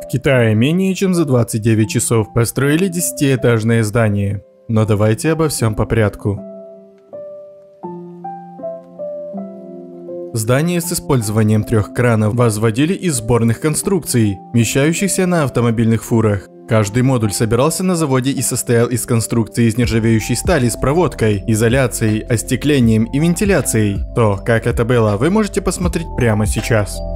В Китае менее чем за 29 часов построили 10-этажное здание. Но давайте обо всем по порядку. Здание с использованием 3 кранов возводили из сборных конструкций, вмещающихся на автомобильных фурах. Каждый модуль собирался на заводе и состоял из конструкции из нержавеющей стали с проводкой, изоляцией, остеклением и вентиляцией. То, как это было, вы можете посмотреть прямо сейчас.